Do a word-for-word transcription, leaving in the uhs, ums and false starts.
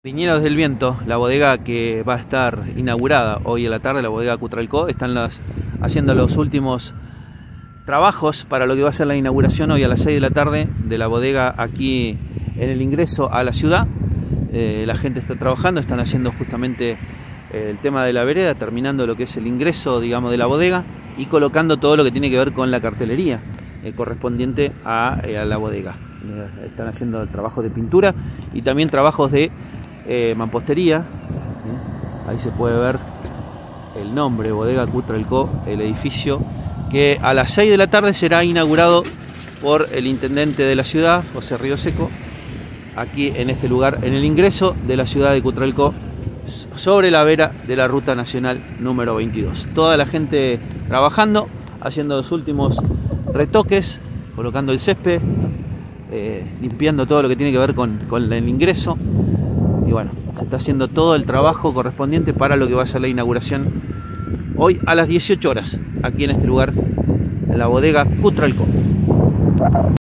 Viñedos del Viento, la bodega que va a estar inaugurada hoy a la tarde, la bodega Cutralcó, están las, haciendo los últimos trabajos para lo que va a ser la inauguración hoy a las seis de la tarde de la bodega aquí en el ingreso a la ciudad. Eh, la gente está trabajando, están haciendo justamente eh, el tema de la vereda, terminando lo que es el ingreso, digamos, de la bodega y colocando todo lo que tiene que ver con la cartelería eh, correspondiente a, eh, a la bodega. Eh, están haciendo el trabajo de pintura y también trabajos de Eh, mampostería. ¿eh? Ahí se puede ver el nombre, bodega Cutralcó, el edificio que a las seis de la tarde será inaugurado por el intendente de la ciudad, José Río Seco, aquí en este lugar, en el ingreso de la ciudad de Cutralcó, sobre la vera de la ruta nacional número veintidós. Toda la gente trabajando, haciendo los últimos retoques, colocando el césped, eh, limpiando todo lo que tiene que ver con, con el ingreso. Y bueno, se está haciendo todo el trabajo correspondiente para lo que va a ser la inauguración hoy a las dieciocho horas, aquí en este lugar, en la bodega Cutralcó.